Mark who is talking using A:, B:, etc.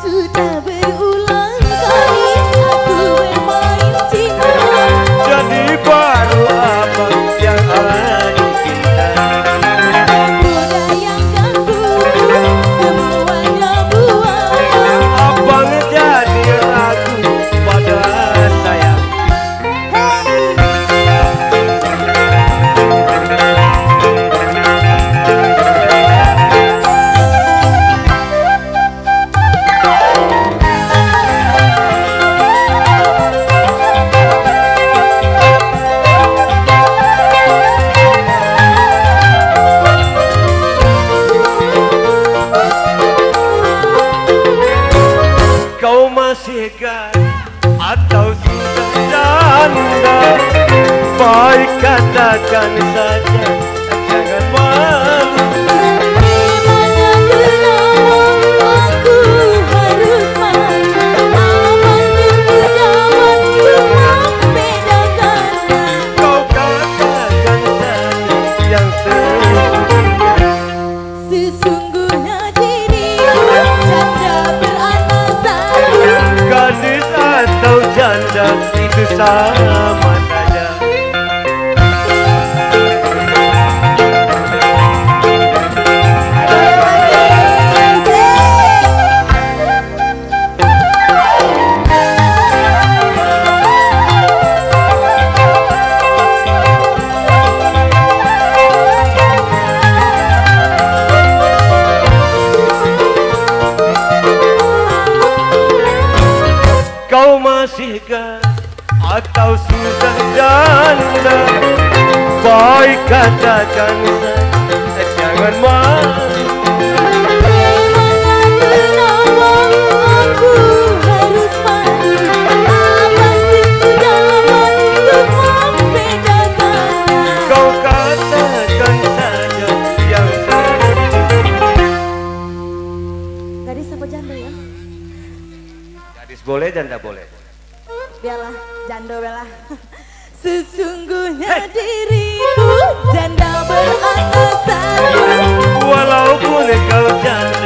A: Sudah berulang kali aku bermain cinta.
B: Jadi baru apa yang ada kita.
A: Goda yang ganggu semuanya buang.
B: Abang jadi ragu pada saya. Kau masih gadis atau sudah janda? Baik katakan saja, jangan malu.
A: Memangnya kenapa aku harus malu? Abang itu zaman membedakan.
B: Kau katakan saja yang sesungguhnya.
A: Sesungguhnya diriku janda beranak satu.
B: Gadis atau janda itu sama saja. Kau masih gadis atau sudah janda? Baik katakan saja, jangan malu.
A: Memangnya kenapa aku harus malu? Abang itu zaman membedakan.
B: Kau katakan saja yang sesungguhnya.
A: Gadis apa janda ya?
B: Gadis boleh, janda boleh.
A: Biarlah, janda belah. Sesungguhnya diriku janda beranak satu.
B: Walaupun kau janda